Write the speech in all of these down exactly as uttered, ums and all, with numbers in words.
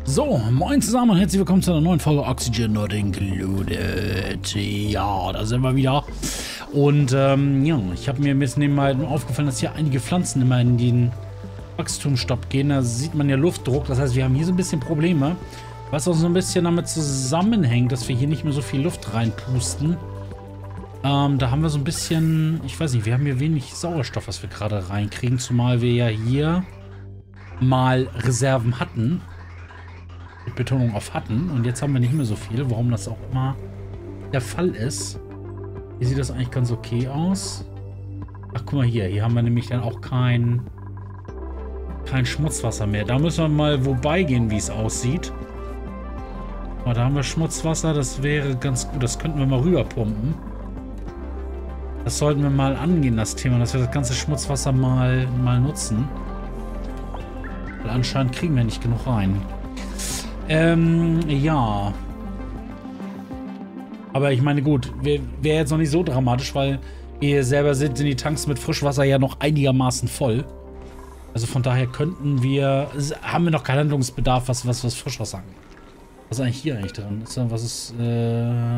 So, moin zusammen und herzlich willkommen zu einer neuen Folge Oxygen Not Included. Ja, da sind wir wieder. Und ähm, ja, ich habe mir ein bisschen nebenbei aufgefallen, dass hier einige Pflanzen immer in den Wachstumsstopp gehen. Da sieht man ja Luftdruck. Das heißt, wir haben hier so ein bisschen Probleme. Was auch so ein bisschen damit zusammenhängt, dass wir hier nicht mehr so viel Luft reinpusten. Ähm, da haben wir so ein bisschen, ich weiß nicht, wir haben hier wenig Sauerstoff, was wir gerade reinkriegen. Zumal wir ja hier mal Reserven hatten. Mit Betonung auf hatten. Und jetzt haben wir nicht mehr so viel. Warum das auch immer der Fall ist. Hier sieht das eigentlich ganz okay aus. Ach, guck mal hier. Hier haben wir nämlich dann auch kein, kein Schmutzwasser mehr. Da müssen wir mal wobei gehen, wie es aussieht. Aber da haben wir Schmutzwasser. Das wäre ganz gut. Das könnten wir mal rüberpumpen. Das sollten wir mal angehen, das Thema. Dass wir das ganze Schmutzwasser mal, mal nutzen. Weil anscheinend kriegen wir nicht genug rein. Ähm, ja. Aber ich meine, gut, wäre wär jetzt noch nicht so dramatisch, weil ihr selber seht, sind die Tanks mit Frischwasser ja noch einigermaßen voll. Also von daher könnten wir, haben wir noch keinen Handlungsbedarf, was, was, was Frischwasser angeht. Was ist eigentlich hier eigentlich drin? Ist da, was ist, äh,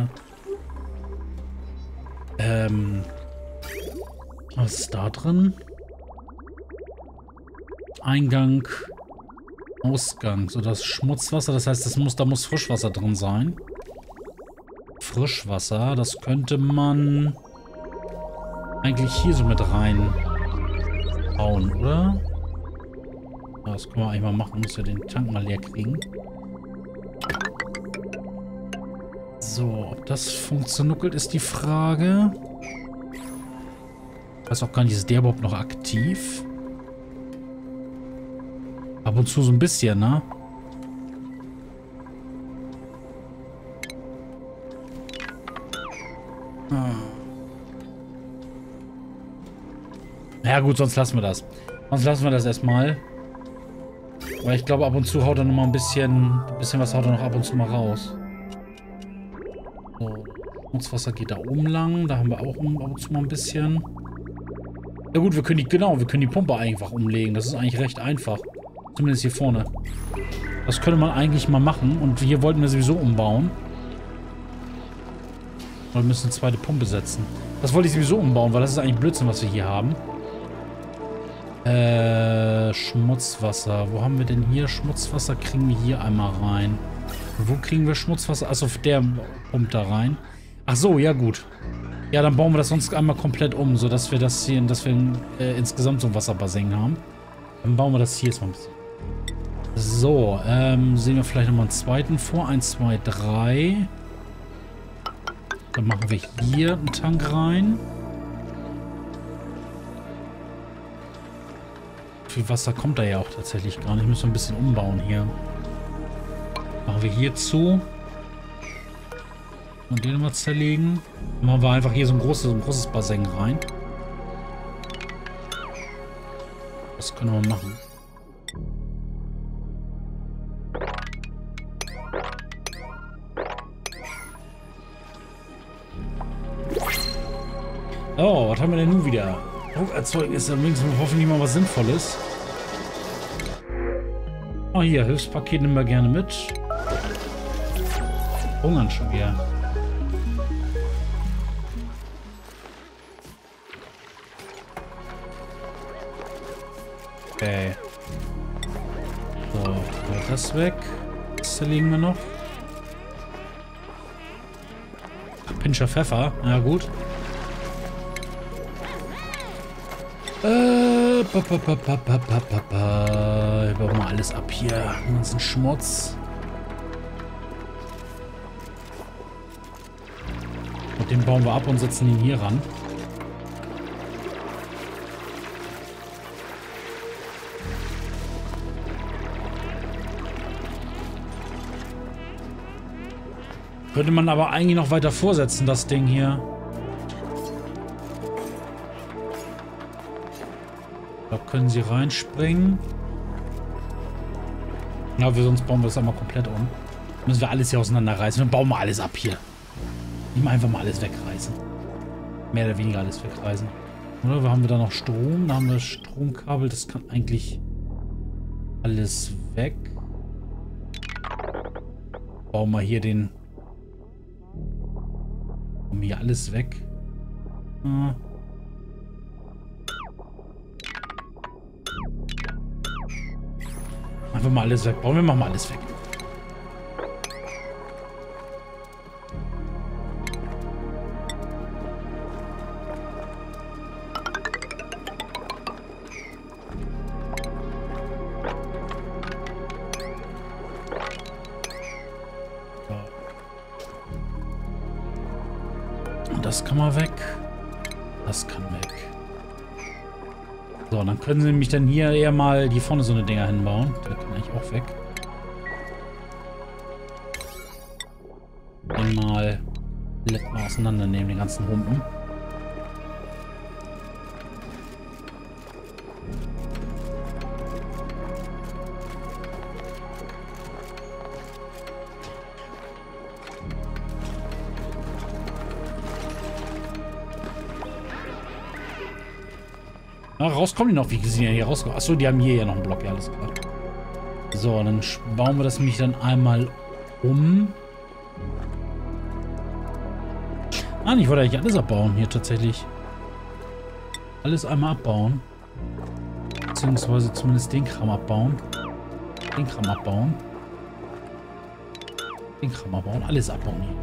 ähm, was ist da drin? Eingang, Ausgang, so das Schmutzwasser, das heißt, das muss, da muss Frischwasser drin sein. Frischwasser, das könnte man eigentlich hier so mit rein bauen, oder? Ja, das können wir eigentlich mal machen, muss ja den Tank mal leer kriegen. So, ob das funktioniert, ist die Frage. Ich weiß auch gar nicht, ist der überhaupt noch aktiv? Ab und zu so ein bisschen, ne? Ah. Ja gut, sonst lassen wir das. Sonst lassen wir das erstmal. Weil ich glaube, ab und zu haut er noch mal ein bisschen, ein bisschen was haut er noch ab und zu mal raus. So, Schmutzwasser geht da oben lang. Da haben wir auch ab und zu mal ein bisschen. Ja gut, wir können die, genau, wir können die Pumpe einfach umlegen. Das ist eigentlich recht einfach. Zumindest hier vorne. Das könnte man eigentlich mal machen. Und hier wollten wir sowieso umbauen. Wir müssen eine zweite Pumpe setzen. Das wollte ich sowieso umbauen, weil das ist eigentlich Blödsinn, was wir hier haben. Äh, Schmutzwasser. Wo haben wir denn hier Schmutzwasser? Kriegen wir hier einmal rein. Und wo kriegen wir Schmutzwasser? Achso, der pumpt da rein. Ach so, ja gut. Ja, dann bauen wir das sonst einmal komplett um, sodass wir das hier, dass wir äh, insgesamt so ein Wasserbassin haben. Dann bauen wir das hier jetzt mal ein bisschen. So, ähm, sehen wir vielleicht nochmal einen zweiten vor. eins, zwei, drei. Dann machen wir hier einen Tank rein. Viel Wasser kommt da ja auch tatsächlich gar nicht. Müssen wir ein bisschen umbauen hier. Machen wir hier zu. Und den nochmal zerlegen. Dann machen wir einfach hier so ein großes, so ein großes Bassin rein. Das können wir machen. Oh, was haben wir denn nun wieder? Druckerzeugnis, da links hoffentlich mal was Sinnvolles. Oh, hier, Hilfspaket nehmen wir gerne mit. Hungern schon wieder. Okay. So, das weg. Das zerlegen wir noch. Pinscher Pfeffer, ja gut. Äh, pa, pa, pa, pa, pa, pa, pa, pa. Wir bauen mal alles ab hier. Den ganzen Schmutz. Und den bauen wir ab und setzen ihn hier ran. Könnte man aber eigentlich noch weiter vorsetzen, das Ding hier. Da können sie reinspringen. Ja, wir sonst bauen wir das einmal komplett um. Müssen wir alles hier auseinanderreißen. Dann bauen wir alles ab hier. Nicht mal einfach mal alles wegreißen. Mehr oder weniger alles wegreißen. Oder? Wo haben wir da noch Strom? Da haben wir Stromkabel. Das kann eigentlich alles weg. Bauen wir hier den... Bauen wir hier alles weg. Hm. Einfach mal alles weg. Bauen wir mal alles weg. Das kann mal weg. Das kann weg. So, dann können sie nämlich dann hier eher mal die vorne so eine Dinger hinbauen. Der kann eigentlich auch weg. Einmal komplett mal auseinandernehmen, den ganzen Humpen. Na, rauskommen die noch? Wie sind ja hier rausgekommen? Achso, die haben hier ja noch einen Block. Ja, alles klar. So, dann bauen wir das nämlich dann einmal um. Ah, ich wollte eigentlich alles abbauen hier tatsächlich. Alles einmal abbauen. Beziehungsweise zumindest den Kram abbauen. Den Kram abbauen. Den Kram abbauen. Alles abbauen hier.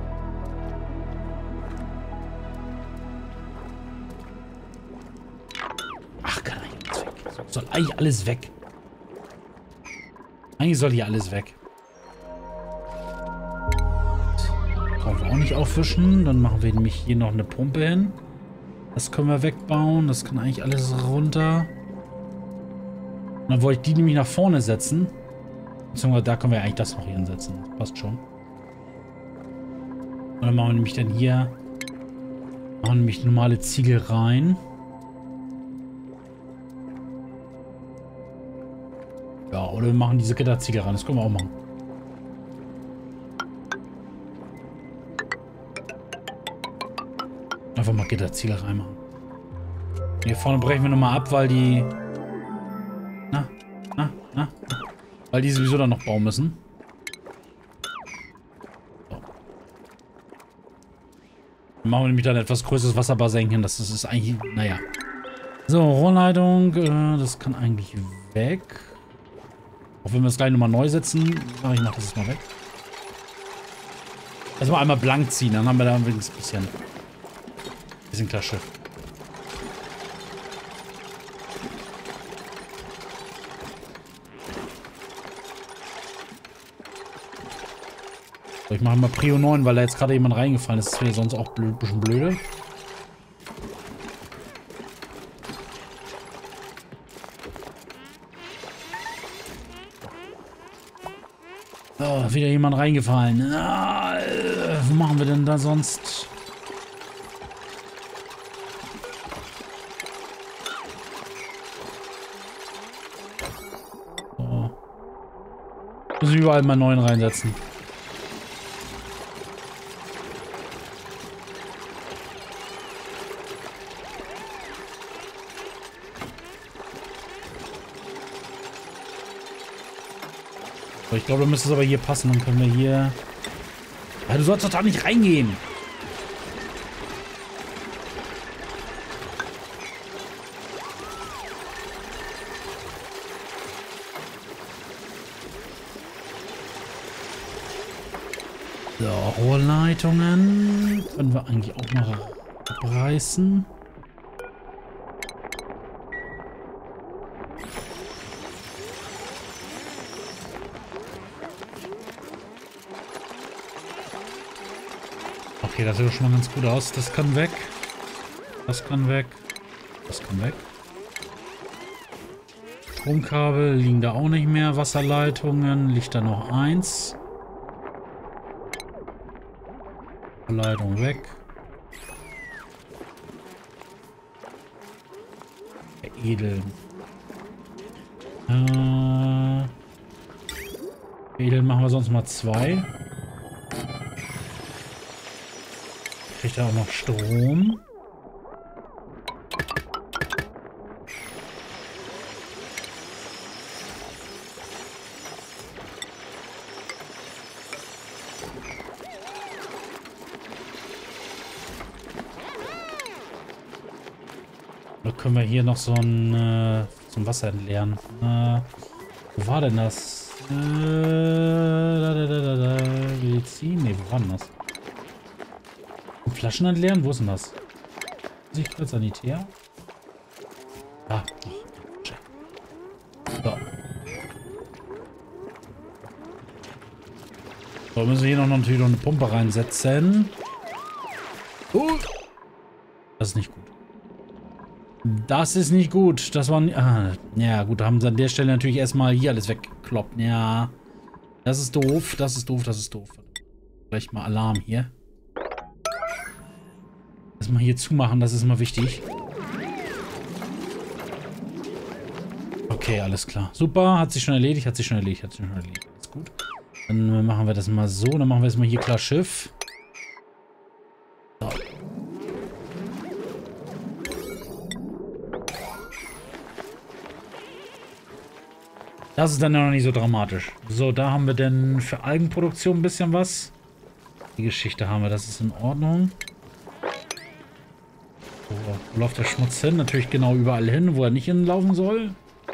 Soll eigentlich alles weg. Eigentlich soll hier alles weg. Brauchen wir auch nicht auffischen. Dann machen wir nämlich hier noch eine Pumpe hin. Das können wir wegbauen. Das kann eigentlich alles runter. Und dann wollte ich die nämlich nach vorne setzen. Beziehungsweise da können wir eigentlich das noch hier hinsetzen. Das passt schon. Und dann machen wir nämlich dann hier machen nämlich normale Ziegel rein. Ja, oder wir machen diese Gitterziegel ran. Das können wir auch machen. Einfach mal Gitterziegel reinmachen. Hier vorne brechen wir nochmal ab, weil die... Na, na, na. Weil die sowieso dann noch bauen müssen. So. Dann machen wir nämlich dann etwas größeres Wasserbassin hin. Das ist eigentlich... Naja. So, Rohrleitung. Äh, das kann eigentlich weg. Auch wenn wir es gleich nochmal neu setzen. Ach, ich mach das jetzt mal weg. Erstmal einmal blank ziehen, dann haben wir da wenigstens ein bisschen, bisschen Klasche. So, ich mache mal Prio neun, weil da jetzt gerade jemand reingefallen ist. Das wäre sonst auch ein bisschen blöde. Oh, wieder jemand reingefallen. Ah, äh, was machen wir denn da sonst? So. Müssen überall mal neuen reinsetzen. Ich glaube, da müsste es aber hier passen. Dann können wir hier... Ja, du sollst doch da nicht reingehen. So, Rohrleitungen können wir eigentlich auch mal abreißen. Okay, das sieht doch schon mal ganz gut aus. Das kann weg. Das kann weg. Das kann weg. Stromkabel liegen da auch nicht mehr. Wasserleitungen liegt da noch eins. Leitung weg. Veredeln. Äh, Veredeln machen wir sonst mal zwei. Kriegt er auch noch Strom. können wir hier noch so ein äh, zum Wasser entleeren. Äh, wo war denn das? Äh, da, da, da, da, da. Medizin? Ne, wo war denn das? Flaschen entleeren? Wo ist denn das? Sicherheit, Sanitär? Ah. So. So, müssen wir hier noch natürlich noch eine Pumpe reinsetzen. Uh. Das ist nicht gut. Das ist nicht gut. Das war... Ah, ja, gut, da haben sie an der Stelle natürlich erstmal hier alles weggekloppt. Ja. Das ist doof. Das ist doof. Das ist doof. Vielleicht mal Alarm hier. Erstmal hier zumachen. Das ist immer wichtig. Okay, alles klar. Super. Hat sich schon erledigt. Hat sich schon erledigt. Hat sich schon erledigt. Alles gut. Dann machen wir das mal so. Dann machen wir jetzt mal hier klar Schiff. So. Das ist dann noch nicht so dramatisch. So, da haben wir denn für Algenproduktion ein bisschen was. Die Geschichte haben wir, das ist in Ordnung. So, wo läuft der Schmutz hin? Natürlich genau überall hin, wo er nicht hinlaufen soll.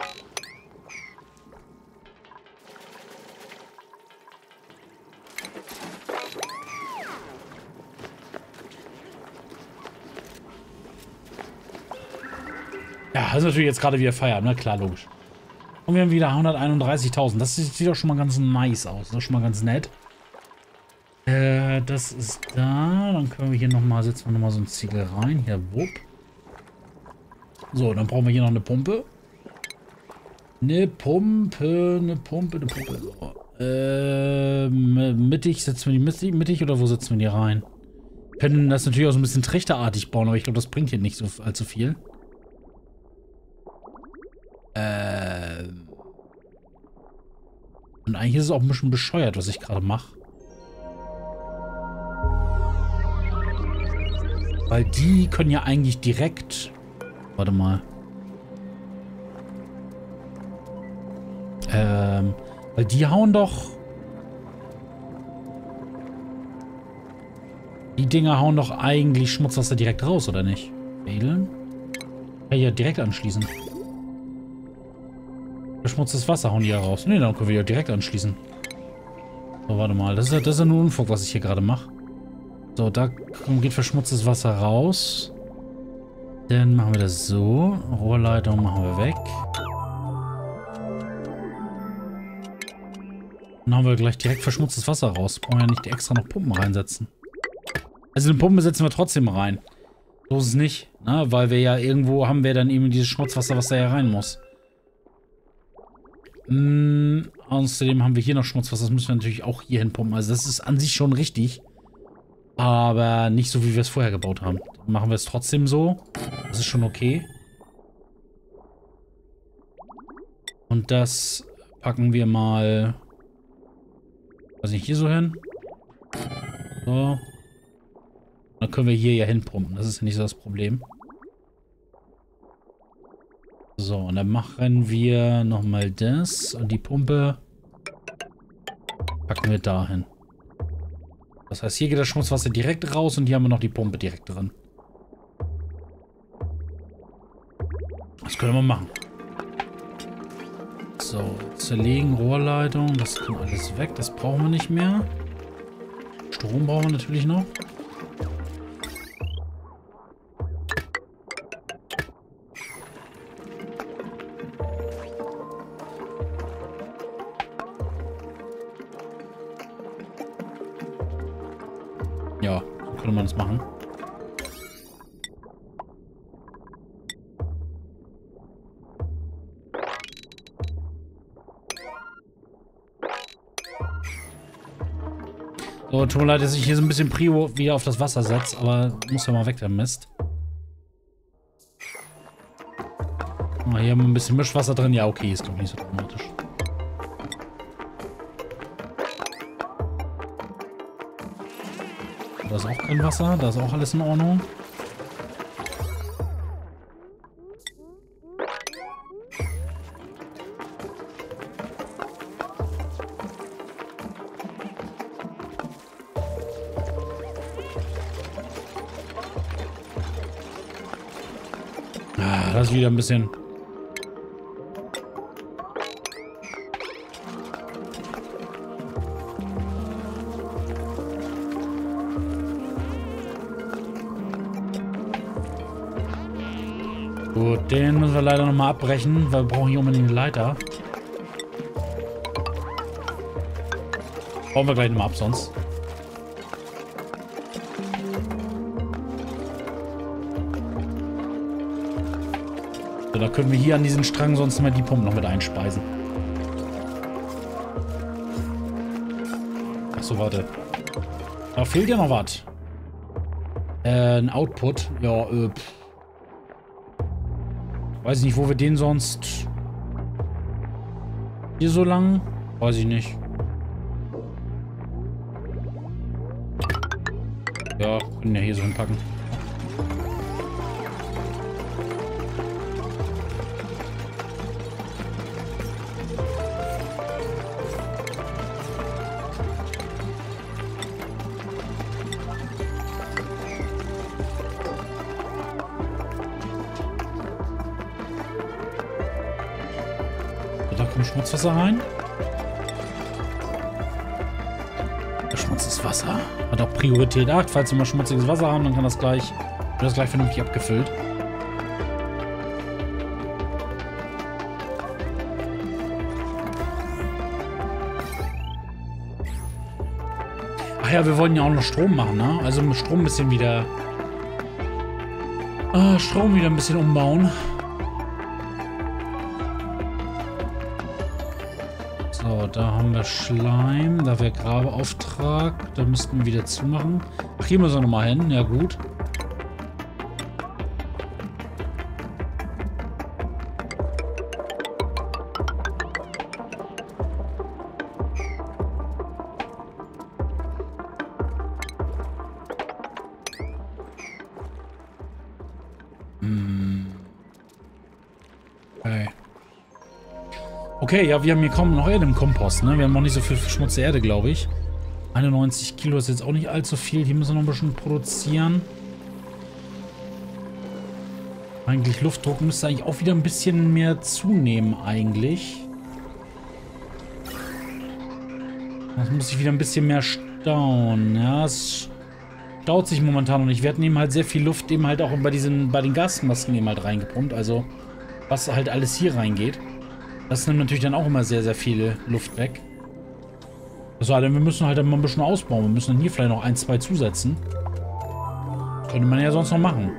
Ja, das ist natürlich jetzt gerade wieder Feierabend, ne? Klar, logisch. Und wir haben wieder hunderteinunddreißigtausend. Das sieht doch schon mal ganz nice aus. Das ist schon mal ganz nett. Äh, das ist da. Dann können wir hier nochmal, setzen wir nochmal so ein Ziegel rein. Hier, wupp. So, dann brauchen wir hier noch eine Pumpe. Eine Pumpe, eine Pumpe, eine Pumpe. So. Äh, mittig, setzen wir die mittig, mittig oder wo setzen wir die rein? Wir können das natürlich auch so ein bisschen trichterartig bauen, aber ich glaube, das bringt hier nicht so allzu viel. Ähm. Und eigentlich ist es auch ein bisschen bescheuert, was ich gerade mache. Weil die können ja eigentlich direkt... Warte mal. Ähm. Weil die hauen doch... Die Dinger hauen doch eigentlich Schmutzwasser direkt raus, oder nicht? Wählen? Ja, ja, direkt anschließen. Verschmutztes Wasser hauen die ja raus. Ne, dann können wir ja direkt anschließen. So, warte mal. Das ist ja, das ist ja nur Unfug, was ich hier gerade mache. So, da geht verschmutztes Wasser raus. Dann machen wir das so. Rohrleitung machen wir weg. Dann haben wir gleich direkt verschmutztes Wasser raus. Brauchen wir ja nicht extra noch Pumpen reinsetzen. Also eine Pumpe setzen wir trotzdem rein. So ist es nicht. Ne? Weil wir ja irgendwo haben wir dann eben dieses Schmutzwasser, was da ja rein muss. Mm, außerdem haben wir hier noch Schmutzwasser. Das müssen wir natürlich auch hier hinpumpen. Also das ist an sich schon richtig. Aber nicht so, wie wir es vorher gebaut haben. Dann machen wir es trotzdem so. Das ist schon okay. Und das packen wir mal... Weiß nicht, hier so hin. So. Dann können wir hier ja hinpumpen. Das ist ja nicht so das Problem. So, und dann machen wir nochmal das. Und die Pumpe packen wir dahin. Das heißt, hier geht das Schmutzwasser direkt raus und hier haben wir noch die Pumpe direkt drin. Das können wir machen. So, zerlegen, Rohrleitung. Das kommt alles weg. Das brauchen wir nicht mehr. Strom brauchen wir natürlich noch. Ja, so könnte man das machen. So, tut mir leid, dass ich hier so ein bisschen Prio wieder auf das Wasser setze, aber muss ja mal weg, der Mist. Oh, hier haben wir ein bisschen Mischwasser drin. Ja, okay, ist glaube ich nicht so dramatisch. Da ist auch kein Wasser, da ist auch alles in Ordnung. Ah, Ah, das ist wieder ein bisschen... Gut, den müssen wir leider nochmal abbrechen, weil wir brauchen hier unbedingt eine Leiter. Bauen wir gleich nochmal ab, sonst. So, da können wir hier an diesen Strang sonst mal die Pumpen noch mit einspeisen. Achso, warte. Da fehlt ja noch was. Äh, ein Output. Ja, äh, pff. Weiß ich nicht, wo wir den sonst... Hier so lang? Weiß ich nicht. Ja, können ja hier so hinpacken. Da kommt Schmutzwasser rein. Schmutziges Wasser. Hat auch Priorität acht. Falls wir mal schmutziges Wasser haben, dann kann das gleich, wird das gleich vernünftig abgefüllt. Ach ja, wir wollen ja auch noch Strom machen, ne? Also mit Strom ein bisschen wieder... Ah, Strom wieder ein bisschen umbauen. So, da haben wir Schleim, da wäre Grabeauftrag, da müssten wir wieder zumachen. Ach, hier müssen wir nochmal hin, ja gut. Hm. Okay. Okay, ja, wir haben hier kaum noch Erde im Kompost, ne? Wir haben noch nicht so viel schmutzige Erde, glaube ich. einundneunzig Kilo ist jetzt auch nicht allzu viel. Hier müssen wir noch ein bisschen produzieren. Eigentlich Luftdruck müsste eigentlich auch wieder ein bisschen mehr zunehmen, eigentlich. Das muss sich wieder ein bisschen mehr stauen. Ja, es staut sich momentan noch nicht. Wir hatten eben halt sehr viel Luft eben halt auch bei diesen, bei den Gasmasken eben halt reingepumpt. Also, was halt alles hier reingeht. Das nimmt natürlich dann auch immer sehr, sehr viel Luft weg. Also, wir müssen halt immer ein bisschen ausbauen. Wir müssen dann hier vielleicht noch ein, zwei zusetzen. Könnte man ja sonst noch machen.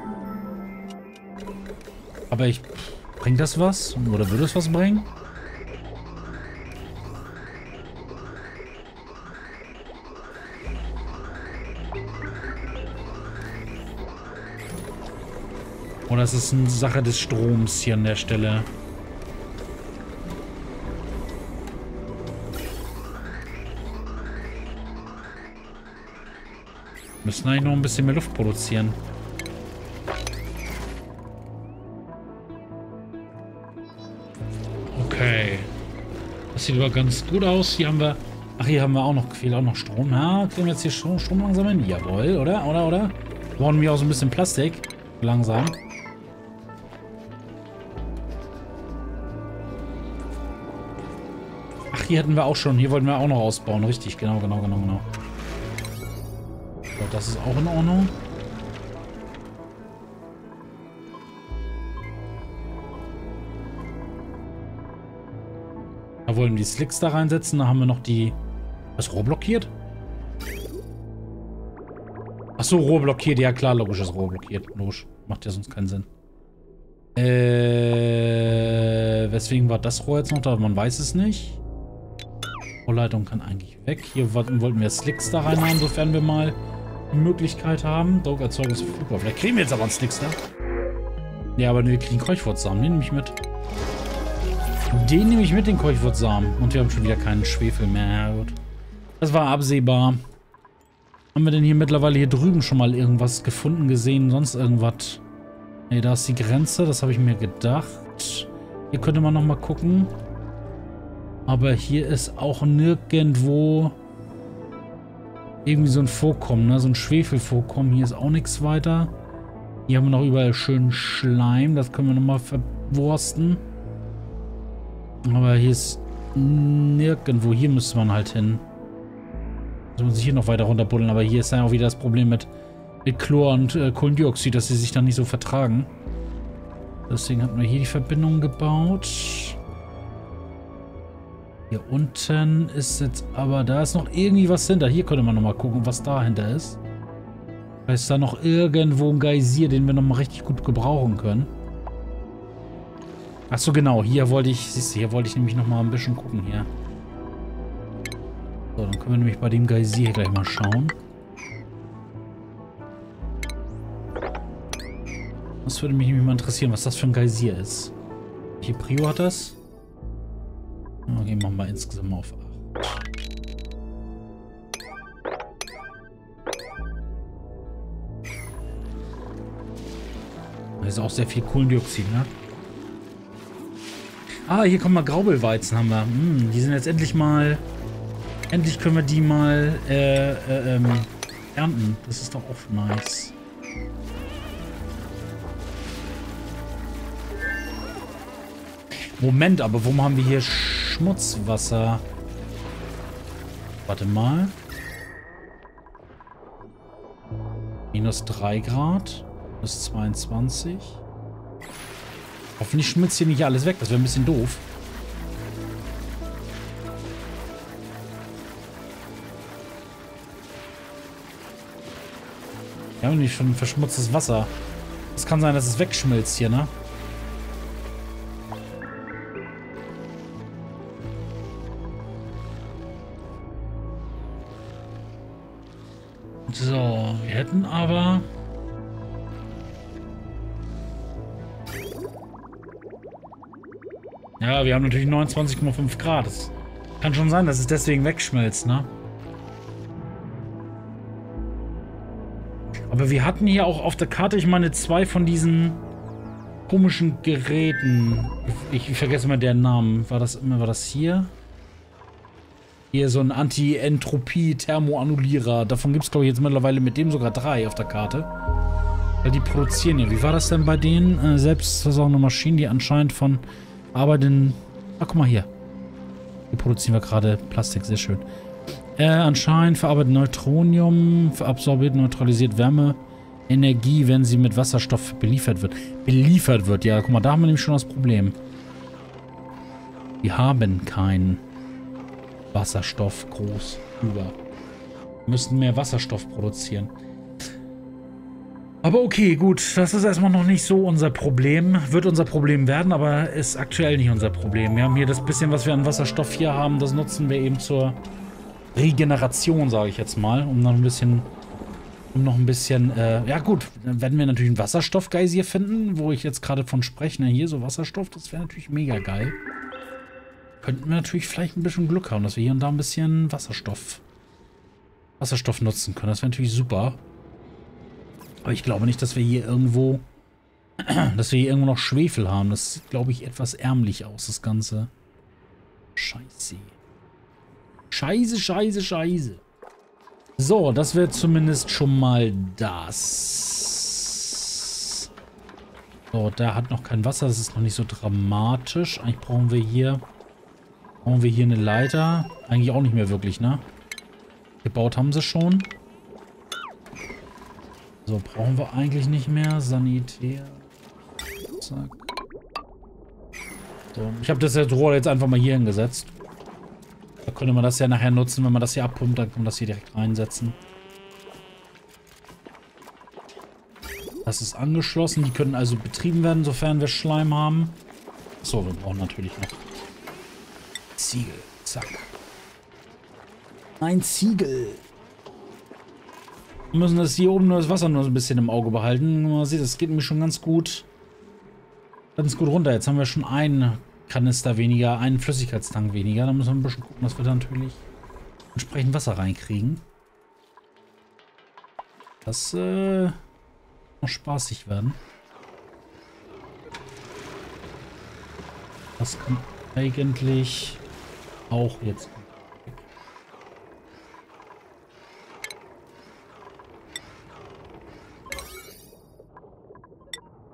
Aber ich... Bringt das was? Oder würde es was bringen? Oder ist es eine Sache des Stroms hier an der Stelle? Müssen eigentlich noch ein bisschen mehr Luft produzieren. Okay. Das sieht aber ganz gut aus. Hier haben wir... Ach, hier haben wir auch noch... Fehlt auch noch Strom. Ja, kriegen wir jetzt hier Strom, Strom langsam hin? Jawohl, oder? Oder, oder? Wir brauchen wir auch so ein bisschen Plastik. Langsam. Ach, hier hätten wir auch schon... Hier wollten wir auch noch ausbauen. Richtig, genau, genau, genau, genau. So, das ist auch in Ordnung. Da wollen wir die Slicks da reinsetzen. Da haben wir noch die... Was, Rohr blockiert? Achso, Rohr blockiert. Ja klar, logisch ist Rohr blockiert. Logisch. Macht ja sonst keinen Sinn. Äh, weswegen war das Rohr jetzt noch da? Man weiß es nicht. Rohrleitung kann eigentlich weg. Hier wollten wir Slicks da rein haben, sofern wir mal die Möglichkeit haben. Druckerzeugung ist verfügbar. Vielleicht kriegen wir jetzt aber einen Slicks da. Ja, aber wir kriegen Keuchwurzsamen. Den nehme ich mit. Den nehme ich mit, den Keuchwurzsamen. Und wir haben schon wieder keinen Schwefel mehr. Ja, gut. Das war absehbar. Haben wir denn hier mittlerweile hier drüben schon mal irgendwas gefunden, gesehen? Sonst irgendwas? Ne, da ist die Grenze. Das habe ich mir gedacht. Hier könnte man noch mal gucken. Aber hier ist auch nirgendwo irgendwie so ein Vorkommen, ne? So ein Schwefelvorkommen. Hier ist auch nichts weiter. Hier haben wir noch überall schön Schleim. Das können wir nochmal verwursten. Aber hier ist nirgendwo. Hier müsste man halt hin. Also muss ich hier noch weiter runterbuddeln. Aber hier ist dann auch wieder das Problem mit, mit Chlor und äh, Kohlendioxid, dass sie sich dann nicht so vertragen. Deswegen hatten wir hier die Verbindung gebaut. Hier unten ist jetzt aber, da ist noch irgendwie was hinter. Hier könnte man nochmal gucken, was dahinter ist. Da ist da noch irgendwo ein Geysir, den wir nochmal richtig gut gebrauchen können. Achso, genau. Hier wollte ich, siehst du, hier wollte ich nämlich nochmal ein bisschen gucken hier. So, dann können wir nämlich bei dem Geysir hier gleich mal schauen. Das würde mich nämlich mal interessieren, was das für ein Geysir ist. Welche Prio hat das? Okay, machen wir insgesamt mal auf acht. Da ist auch sehr viel Kohlendioxid, ne? Ah, hier kommen wir Graubelweizen, haben wir. Hm, die sind jetzt endlich mal... Endlich können wir die mal äh, äh, ähm, ernten. Das ist doch auch nice. Moment, aber warum haben wir hier Schmutzwasser? Warte mal. Minus drei Grad. Minus zweiundzwanzig. Hoffentlich schmilzt hier nicht alles weg. Das wäre ein bisschen doof. Wir haben nämlich schon verschmutztes Wasser. Es kann sein, dass es wegschmilzt hier, ne? So, wir hätten aber... Ja, wir haben natürlich neunundzwanzig Komma fünf Grad. Das kann schon sein, dass es deswegen wegschmilzt, ne? Aber wir hatten hier auch auf der Karte, ich meine, zwei von diesen komischen Geräten. Ich, ich vergesse mal deren Namen. War das immer, war das hier? Hier so ein Anti-Entropie-Thermoannulierer. Davon gibt es, glaube ich, jetzt mittlerweile mit dem sogar drei auf der Karte. Weil die produzieren ja. Wie war das denn bei denen? Äh, selbstversorgende Maschinen, die anscheinend von arbeitenden... Ah, guck mal hier. Hier produzieren wir gerade Plastik, sehr schön. Äh, anscheinend verarbeitet Neutronium, absorbiert, neutralisiert Wärme, Energie, wenn sie mit Wasserstoff beliefert wird. Beliefert wird, ja. Guck mal, da haben wir nämlich schon das Problem. Wir haben keinen Wasserstoff groß über. Wir müssen mehr Wasserstoff produzieren. Aber okay, gut. Das ist erstmal noch nicht so unser Problem. Wird unser Problem werden, aber ist aktuell nicht unser Problem. Wir haben hier das bisschen, was wir an Wasserstoff hier haben, das nutzen wir eben zur Regeneration, sage ich jetzt mal, um noch ein bisschen, um noch ein bisschen, äh, ja gut, dann werden wir natürlich einen Wasserstoffgeysir finden, wo ich jetzt gerade von spreche, ne, hier so Wasserstoff, das wäre natürlich mega geil. Könnten wir natürlich vielleicht ein bisschen Glück haben, dass wir hier und da ein bisschen Wasserstoff, Wasserstoff nutzen können, das wäre natürlich super. Aber ich glaube nicht, dass wir hier irgendwo, dass wir hier irgendwo noch Schwefel haben, das sieht, glaube ich, etwas ärmlich aus, das Ganze. Scheiße. Scheiße, scheiße, scheiße. So, das wäre zumindest schon mal das. So, der hat noch kein Wasser. Das ist noch nicht so dramatisch. Eigentlich brauchen wir hier... Brauchen wir hier eine Leiter. Eigentlich auch nicht mehr wirklich, ne? Gebaut haben sie schon. So, brauchen wir eigentlich nicht mehr. Sanitär. Zack. So, ich habe das Rohr jetzt einfach mal hier hingesetzt. Da könnte man das ja nachher nutzen, wenn man das hier abpumpt, dann kann man das hier direkt reinsetzen. Das ist angeschlossen. Die können also betrieben werden, sofern wir Schleim haben. So, wir brauchen natürlich noch Ziegel. Zack. Ein Ziegel. Wir müssen das hier oben nur das Wasser nur so ein bisschen im Auge behalten. Man sieht, das geht nämlich schon ganz gut, ganz gut runter. Jetzt haben wir schon einen Kanister weniger, einen Flüssigkeitstank weniger. Da müssen wir ein bisschen gucken, dass wir da natürlich entsprechend Wasser reinkriegen. Das äh, noch spaßig werden. Das kann eigentlich auch jetzt.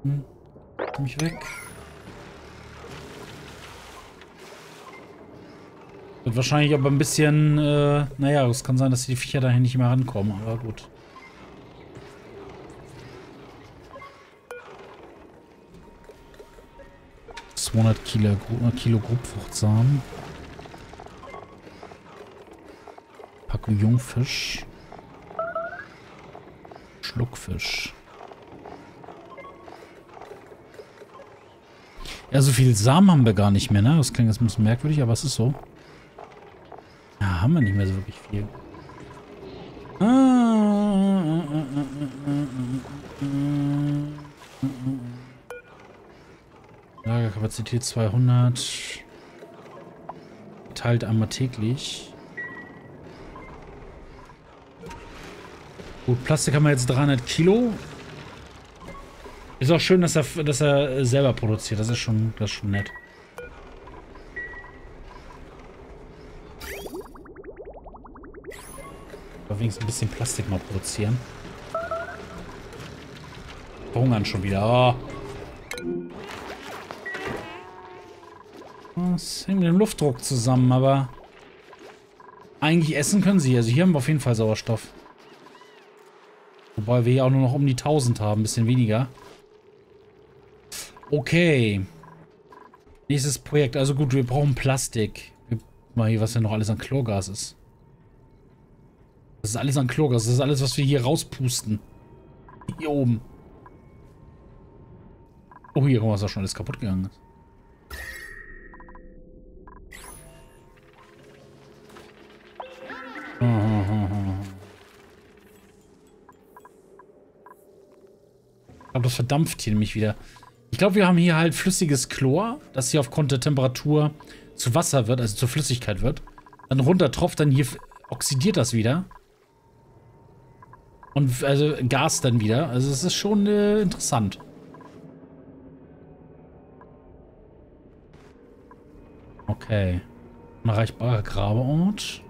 Hm. Komm ich weg. Wird wahrscheinlich aber ein bisschen, äh, naja, es kann sein, dass die Viecher dahin nicht mehr rankommen, aber gut. zweihundert Kilo, Kilo Grobfruchtsamen. Packung Jungfisch. Schluckfisch. Ja, so viel Samen haben wir gar nicht mehr, ne? Das klingt jetzt ein bisschen merkwürdig, aber es ist so. Ja, haben wir nicht mehr so wirklich viel. Lagerkapazität zweihundert. Teilt einmal täglich. Gut, Plastik haben wir jetzt dreihundert Kilo. Ist auch schön, dass er, dass er selber produziert. Das ist schon, das ist schon nett. Aber wenigstens ein bisschen Plastik mal produzieren. Verhungern schon wieder. Oh. Das hängt mit dem Luftdruck zusammen, aber eigentlich essen können sie. Also hier haben wir auf jeden Fall Sauerstoff. Wobei wir hier auch nur noch um die tausend haben, ein bisschen weniger. Okay. Nächstes Projekt. Also gut, wir brauchen Plastik. Wir, mal hier, was ja noch alles an Chlorgas ist. Das ist alles an Chlorgas. Das ist alles, was wir hier rauspusten. Hier oben. Oh, hier, guck mal, was da schon alles kaputt gegangen ist. Aber das verdampft hier nämlich wieder. Ich glaube, wir haben hier halt flüssiges Chlor, das hier aufgrund der Temperatur zu Wasser wird, also zur Flüssigkeit wird. Dann runtertropft, dann hier oxidiert das wieder. Und also Gas dann wieder. Also es ist schon äh, interessant. Okay. Unerreichbarer Grabeort.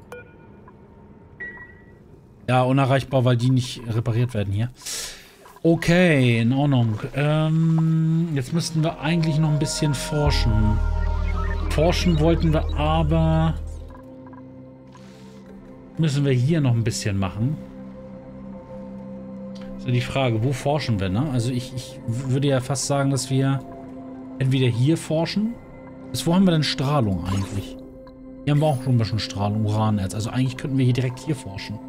Ja, unerreichbar, weil die nicht repariert werden hier. Okay, in Ordnung. Ähm, jetzt müssten wir eigentlich noch ein bisschen forschen. Forschen wollten wir aber... Müssen wir hier noch ein bisschen machen. So die Frage, wo forschen wir, ne? Also ich, ich würde ja fast sagen, dass wir entweder hier forschen. Bis wo haben wir denn Strahlung eigentlich? Hier haben wir auch schon ein bisschen Strahlung, Uranerz. Also eigentlich könnten wir hier direkt hier forschen.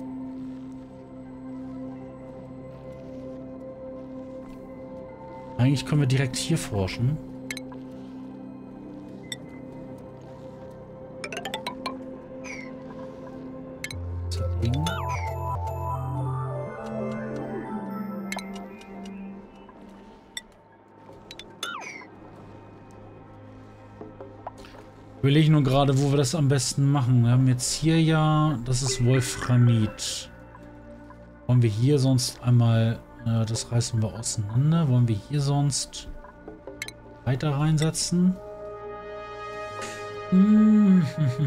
Eigentlich können wir direkt hier forschen. Ich überlege nur gerade, wo wir das am besten machen. Wir haben jetzt hier ja, das ist Wolframit. Wollen wir hier sonst einmal, äh, das reißen wir auseinander. Wollen wir hier sonst weiter reinsetzen? Hm.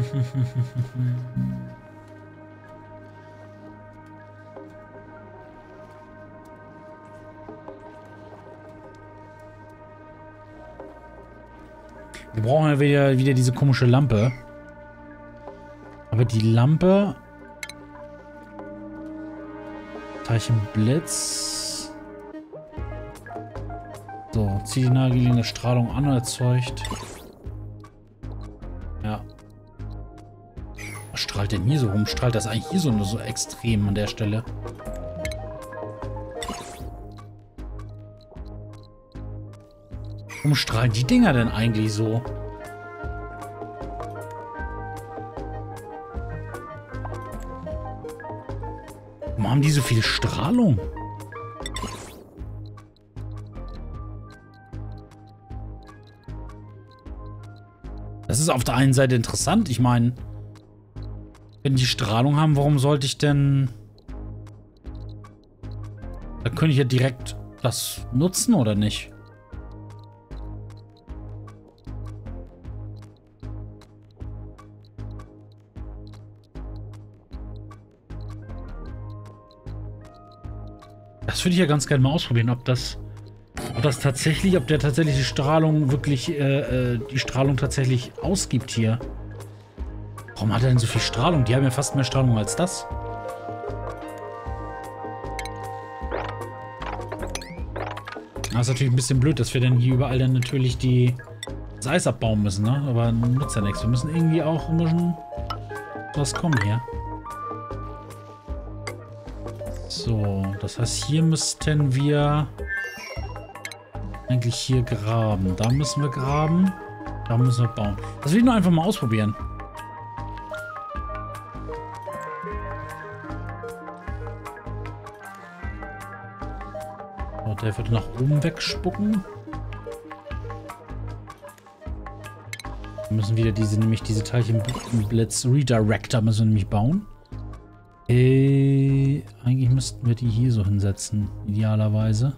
Wir brauchen ja wieder, wieder diese komische Lampe. Aber die Lampe... Teilchenblitz. So, zieht die nahegelegene Strahlung an und erzeugt... Ja. Was strahlt denn hier so rum? Strahlt das eigentlich hier so, so extrem an der Stelle? Warum strahlen die Dinger denn eigentlich so? Warum haben die so viel Strahlung? Das ist auf der einen Seite interessant. Ich meine, wenn die Strahlung haben, warum sollte ich denn... Da könnte ich ja direkt das nutzen, oder nicht? Das würde ich ja ganz gerne mal ausprobieren, ob das, ob das tatsächlich, ob der tatsächlich die Strahlung wirklich, äh, die Strahlung tatsächlich ausgibt hier. Warum hat er denn so viel Strahlung? Die haben ja fast mehr Strahlung als das. Das ist natürlich ein bisschen blöd, dass wir dann hier überall dann natürlich die, das Eis abbauen müssen, ne? Aber nutzt ja nichts. Wir müssen irgendwie auch ein bisschen was kommen hier. So, das heißt, hier müssten wir eigentlich hier graben. Da müssen wir graben. Da müssen wir bauen. Das will ich nur einfach mal ausprobieren. So, der wird nach oben wegspucken. Wir müssen wieder diese, nämlich diese Teilchenblitz Redirector müssen wir nämlich bauen. Äh, eigentlich müssten wir die hier so hinsetzen, idealerweise.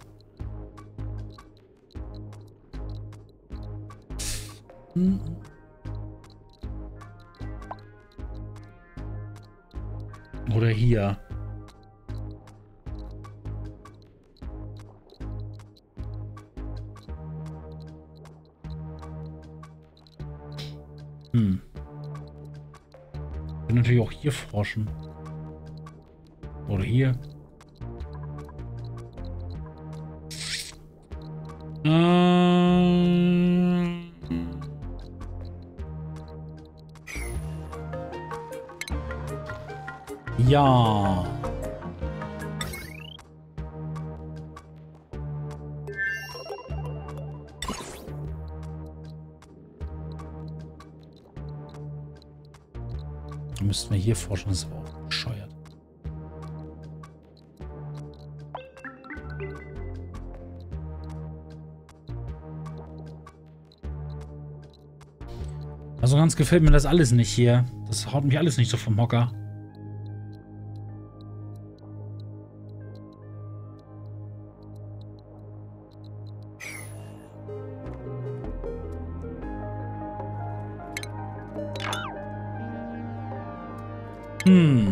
Hm. Oder hier. Hm. Ich will natürlich auch hier forschen. Oder hier. Ähm. Ja. Da müssten wir hier forschen, das ist aber auch bescheuert. Also ganz gefällt mir das alles nicht hier. Das haut mich alles nicht so vom Hocker. Hm.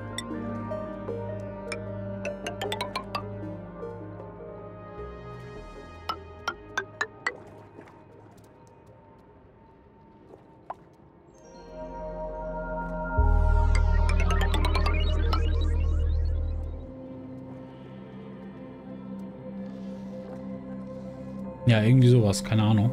Ja, irgendwie sowas, keine Ahnung.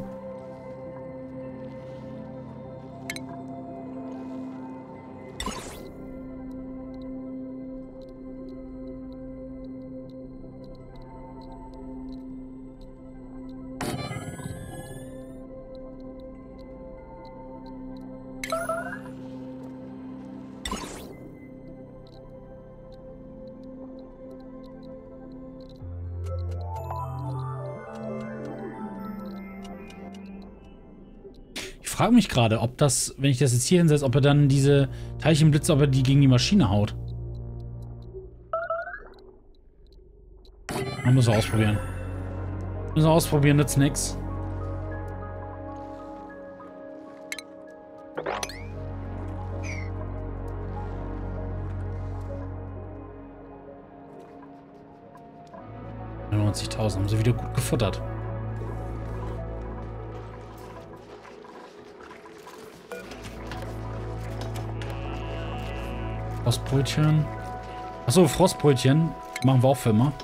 Ich frage mich gerade, ob das, wenn ich das jetzt hier hinsetze, ob er dann diese Teilchenblitze, ob er die gegen die Maschine haut. Man muss ausprobieren. Muss ausprobieren, nützt nix. neunzigtausend haben sie wieder gut gefuttert. Frostbrötchen. Achso, Frostbrötchen machen wir auch für immer.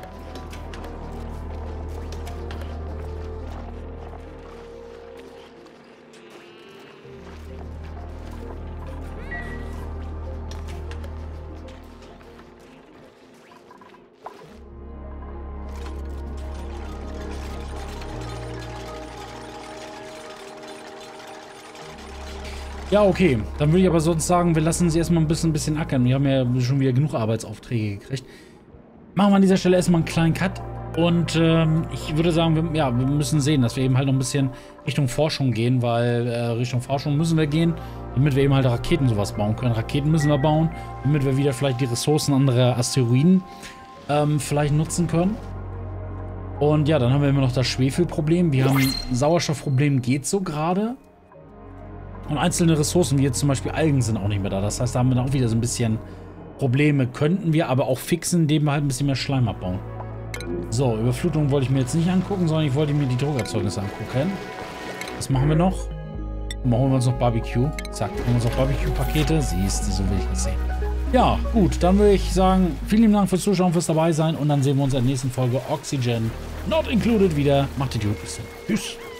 Ja, okay. Dann würde ich aber sonst sagen, wir lassen sie erstmal ein bisschen, ein bisschen ackern. Wir haben ja schon wieder genug Arbeitsaufträge gekriegt. Machen wir an dieser Stelle erstmal einen kleinen Cut. Und ähm, ich würde sagen, wir, ja, wir müssen sehen, dass wir eben halt noch ein bisschen Richtung Forschung gehen, weil äh, Richtung Forschung müssen wir gehen, damit wir eben halt Raketen sowas bauen können. Raketen müssen wir bauen, damit wir wieder vielleicht die Ressourcen anderer Asteroiden ähm, vielleicht nutzen können. Und ja, dann haben wir immer noch das Schwefelproblem. Wir haben ein Sauerstoffproblem, geht so gerade. Und einzelne Ressourcen, wie jetzt zum Beispiel Algen, sind auch nicht mehr da. Das heißt, da haben wir dann auch wieder so ein bisschen Probleme. Könnten wir aber auch fixen, indem wir halt ein bisschen mehr Schleim abbauen. So, Überflutung wollte ich mir jetzt nicht angucken, sondern ich wollte mir die Druckerzeugnisse angucken. Was machen wir noch? Mal holen wir uns noch Barbecue. Zack, holen wir uns noch Barbecue-Pakete. Siehst du, so will ich das sehen. Ja, gut, dann würde ich sagen, vielen lieben Dank fürs Zuschauen, fürs dabei sein und dann sehen wir uns in der nächsten Folge Oxygen Not Included wieder. Macht die Tür. Bis dann. Tschüss.